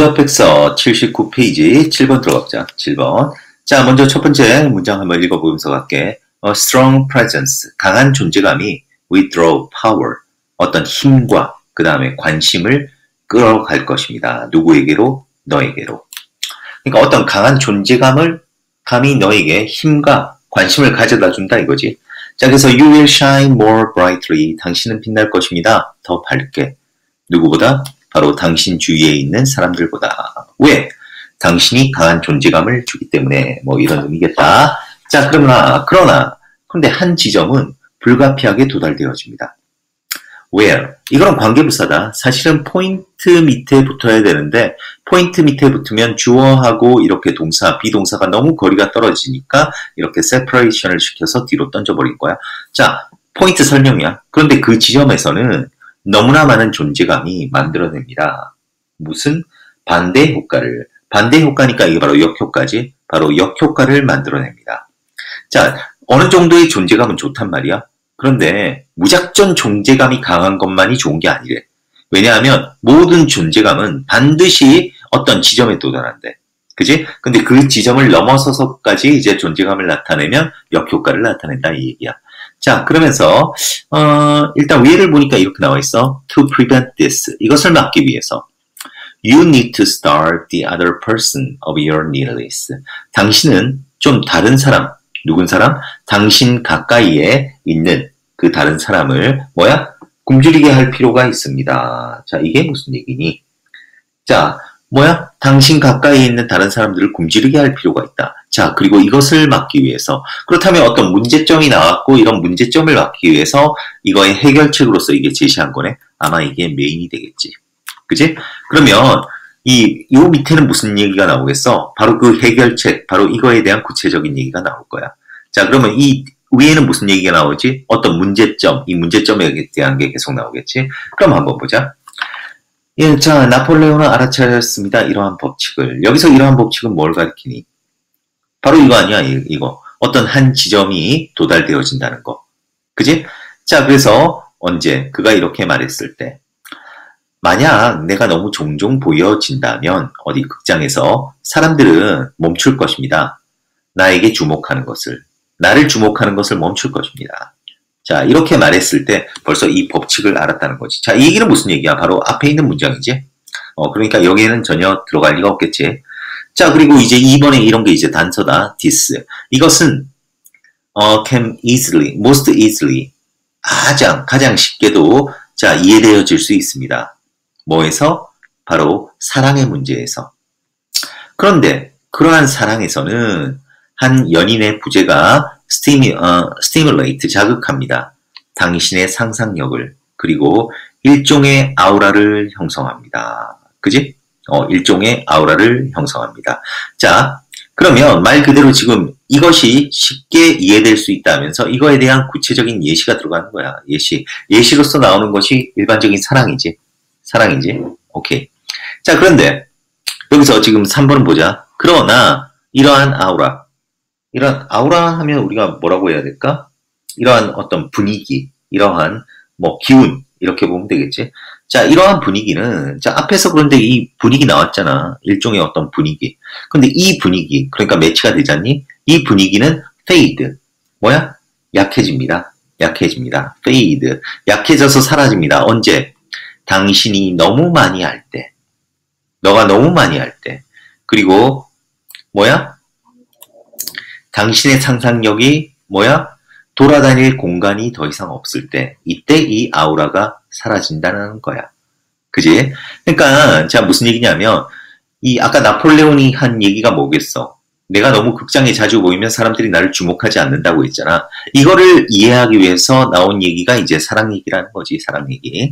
문제업백서 79페이지 7번 들어가보자. 7번. 자, 먼저 첫 번째 문장 한번 읽어보면서 갈게. A strong presence, 강한 존재감이 withdraw power, 어떤 힘과 그 다음에 관심을 끌어갈 것입니다. 누구에게로? 너에게로. 그러니까 어떤 강한 존재감을 감히 너에게 힘과 관심을 가져다 준다 이거지. 자, 그래서 you will shine more brightly, 당신은 빛날 것입니다. 더 밝게. 누구보다? 바로 당신 주위에 있는 사람들보다. 왜? 당신이 강한 존재감을 주기 때문에 뭐 이런 의미겠다. 자, 그런데 한 지점은 불가피하게 도달되어집니다. where? 이거는 관계부사다. 사실은 포인트 밑에 붙어야 되는데 포인트 밑에 붙으면 주어하고 이렇게 동사, 비동사가 너무 거리가 떨어지니까 이렇게 separation을 시켜서 뒤로 던져버릴 거야. 자, 포인트 설명이야. 그런데 그 지점에서는 너무나 많은 존재감이 만들어냅니다. 무슨? 반대 효과를. 반대 효과니까 이게 바로 역효과지. 바로 역효과를 만들어냅니다. 자, 어느 정도의 존재감은 좋단 말이야. 그런데 무작정 존재감이 강한 것만이 좋은 게 아니래. 왜냐하면 모든 존재감은 반드시 어떤 지점에 도달한대. 그지? 근데 그 지점을 넘어서서까지 이제 존재감을 나타내면 역효과를 나타낸다 이 얘기야. 자, 그러면서 일단 위에를 보니까 이렇게 나와 있어. To prevent this. 이것을 막기 위해서 You need to starve the other person of your nearness. 당신은 좀 다른 사람, 누군 사람? 당신 가까이에 있는 그 다른 사람을 굶주리게 할 필요가 있습니다. 자, 이게 무슨 얘기니? 자, 당신 가까이에 있는 다른 사람들을 굶주리게 할 필요가 있다. 자, 그리고 이것을 막기 위해서 그렇다면 어떤 문제점이 나왔고 이런 문제점을 막기 위해서 이거의 해결책으로서 이게 제시한 거네. 아마 이게 메인이 되겠지. 그지? 그러면 요 밑에는 무슨 얘기가 나오겠어? 바로 그 해결책, 바로 이거에 대한 구체적인 얘기가 나올 거야. 자, 그러면 이 위에는 무슨 얘기가 나오지? 어떤 문제점, 이 문제점에 대한 게 계속 나오겠지? 그럼 한번 보자. 예, 자, 나폴레옹은 알아차렸습니다. 이러한 법칙을. 여기서 이러한 법칙은 뭘 가리키니? 바로 이거 아니야, 이거. 어떤 한 지점이 도달되어진다는 거. 그지? 자, 그래서 언제? 그가 이렇게 말했을 때. 만약 내가 너무 종종 보여진다면 어디 극장에서 사람들은 멈출 것입니다. 나에게 주목하는 것을. 나를 주목하는 것을 멈출 것입니다. 자, 이렇게 말했을 때 벌써 이 법칙을 알았다는 거지. 자, 이 얘기는 무슨 얘기야? 바로 앞에 있는 문장이지. 그러니까 여기에는 전혀 들어갈 리가 없겠지. 자, 그리고 이제 2번에 이런 게 이제 단서다. this. 이것은 can easily, most easily, 가장 쉽게도 자, 이해되어질 수 있습니다. 뭐에서? 바로 사랑의 문제에서. 그런데 그러한 사랑에서는 한 연인의 부재가 stimulate, 자극합니다. 당신의 상상력을, 그리고 일종의 아우라를 형성합니다. 그지? 일종의 아우라를 형성합니다. 자, 그러면 말 그대로 지금 이것이 쉽게 이해될 수 있다면서 이거에 대한 구체적인 예시가 들어가는 거야. 예시로서 나오는 것이 일반적인 사랑이지. 오케이. 자, 그런데 여기서 지금 3번은 보자. 그러나 이러한 아우라 하면 우리가 뭐라고 해야 될까? 이러한 어떤 분위기, 이러한 기운 이렇게 보면 되겠지. 자, 이러한 분위기는 자, 앞에서 그런데 이 분위기 나왔잖아. 일종의 어떤 분위기. 근데 이 분위기, 그러니까 매치가 되잖니? 이 분위기는 fade. 약해집니다. fade. 약해져서 사라집니다. 언제? 당신이 너무 많이 할 때. 너가 너무 많이 할 때. 그리고 당신의 상상력이 돌아다닐 공간이 더 이상 없을 때, 이때 이 아우라가 사라진다는 거야. 그지? 그러니까, 자, 무슨 얘기냐면, 아까 나폴레옹이 한 얘기가 뭐겠어? 내가 너무 극장에 자주 보이면 사람들이 나를 주목하지 않는다고 했잖아. 이거를 이해하기 위해서 나온 얘기가 이제 사랑 얘기라는 거지, 사랑 얘기.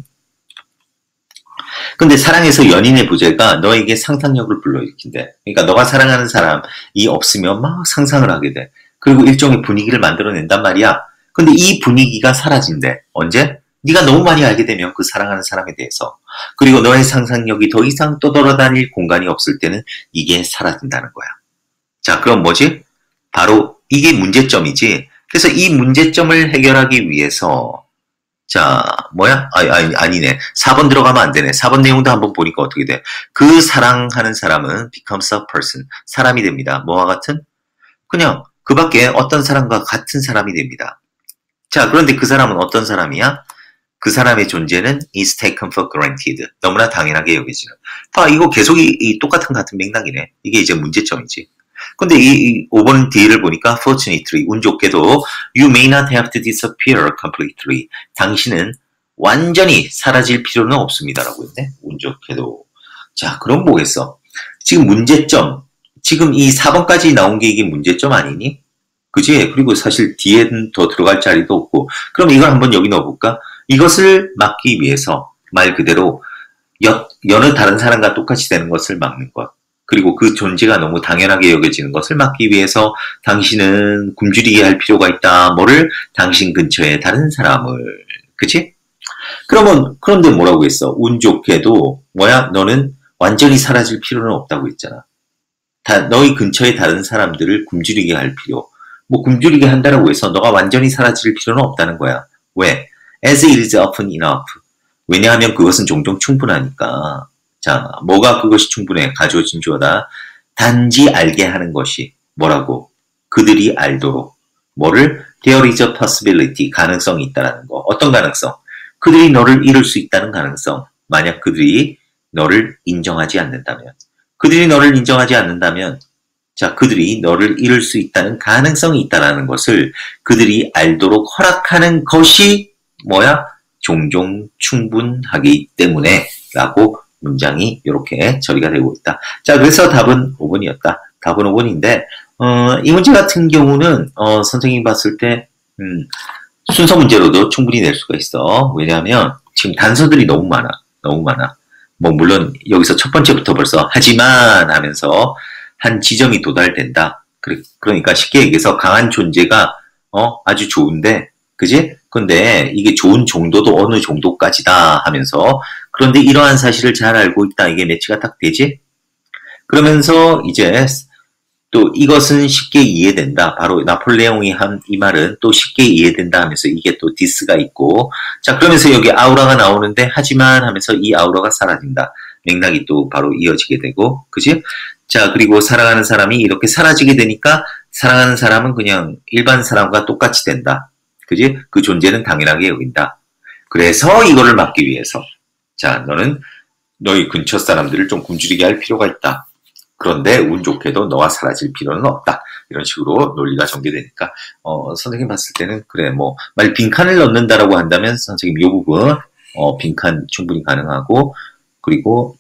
근데 사랑에서 연인의 부재가 너에게 상상력을 불러일으킨대. 그러니까 너가 사랑하는 사람이 없으면 막 상상을 하게 돼. 그리고 일종의 분위기를 만들어낸단 말이야. 근데 이 분위기가 사라진대. 언제? 네가 너무 많이 알게 되면 그 사랑하는 사람에 대해서. 그리고 너의 상상력이 더 이상 떠돌아다닐 공간이 없을 때는 이게 사라진다는 거야. 자, 그럼 뭐지? 바로 이게 문제점이지. 그래서 이 문제점을 해결하기 위해서 자, 뭐야? 아니네. 4번 들어가면 안 되네. 4번 내용도 한번 보니까 어떻게 돼? 그 사랑하는 사람은 becomes a person. 사람이 됩니다. 뭐와 같은? 그냥 그 밖에 어떤 사람과 같은 사람이 됩니다. 자, 그런데 그 사람은 어떤 사람이야? 그 사람의 존재는 is taken for granted. 너무나 당연하게 여겨지는. 봐, 이거 계속 이 똑같은 같은 맥락이네. 이게 이제 문제점이지. 근데 이 5번 뒤를 보니까 fortunately, 운 좋게도 you may not have to disappear completely. 당신은 완전히 사라질 필요는 없습니다라고 했네. 운 좋게도. 자, 그럼 뭐겠어? 지금 문제점. 지금 이 4번까지 나온 게 이게 문제점 아니니? 그지? 그리고 사실 뒤에는 더 들어갈 자리도 없고. 그럼 이걸 한번 여기 넣어볼까? 이것을 막기 위해서 말 그대로 여느 다른 사람과 똑같이 되는 것을 막는 것. 그리고 그 존재가 너무 당연하게 여겨지는 것을 막기 위해서 당신은 굶주리게 할 필요가 있다. 뭐를? 당신 근처에 다른 사람을. 그치? 그런데 뭐라고 했어? 운 좋게도, 뭐야? 너는 완전히 사라질 필요는 없다고 했잖아. 너희 근처에 다른 사람들을 굶주리게 할 필요. 뭐 굶주리게 한다라고 해서 너가 완전히 사라질 필요는 없다는 거야. 왜? As it is often enough. 왜냐하면 그것은 종종 충분하니까. 자, 뭐가 그것이 충분해? 가져진 주어다. 단지 알게 하는 것이 뭐라고? 그들이 알도록. 뭐를? There is a possibility. 가능성이 있다라는 거. 어떤 가능성? 그들이 너를 잃을 수 있다는 가능성. 만약 그들이 너를 인정하지 않는다면. 그들이 너를 인정하지 않는다면, 자, 그들이 너를 잃을 수 있다는 가능성이 있다는 것을 그들이 알도록 허락하는 것이 뭐야? 종종 충분하기 때문에 라고 문장이 이렇게 처리가 되고 있다. 자, 그래서 답은 5번이었다. 답은 5번인데 이 문제 같은 경우는 선생님이 봤을 때 순서 문제로도 충분히 낼 수가 있어. 왜냐하면 지금 단서들이 너무 많아. 너무 많아. 뭐 물론 여기서 첫 번째부터 벌써 하지만 하면서 한 지점이 도달된다. 그러니까 쉽게 얘기해서 강한 존재가 아주 좋은데, 그지? 근데 이게 좋은 정도도 어느 정도까지다 하면서, 그런데 이러한 사실을 잘 알고 있다. 이게 매치가 딱 되지? 그러면서 이제 또 이것은 쉽게 이해된다. 바로 나폴레옹이 한 이 말은 또 쉽게 이해된다 하면서 이게 또 디스가 있고, 자, 그러면서 여기 아우라가 나오는데 하지만 하면서 이 아우라가 사라진다. 맥락이 또 바로 이어지게 되고, 그지? 자, 그리고 사랑하는 사람이 이렇게 사라지게 되니까 사랑하는 사람은 그냥 일반 사람과 똑같이 된다. 그지? 그 존재는 당연하게 여긴다. 그래서 이거를 막기 위해서, 자, 너는 너희 근처 사람들을 좀 굶주리게 할 필요가 있다. 그런데 운 좋게도 너가 사라질 필요는 없다. 이런 식으로 논리가 전개되니까 선생님 봤을 때는 그래, 뭐 만약 빈칸을 넣는다라고 한다면 선생님 이 부분 빈칸 충분히 가능하고, 그리고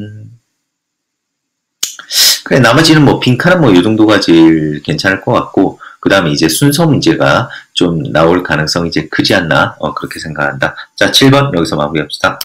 그래, 나머지는 뭐 빈칸은 뭐 이 정도가 제일 괜찮을 것 같고, 그 다음에 이제 순서 문제가 좀 나올 가능성이 이제 크지 않나 그렇게 생각한다. 자, 7번 여기서 마무리합시다.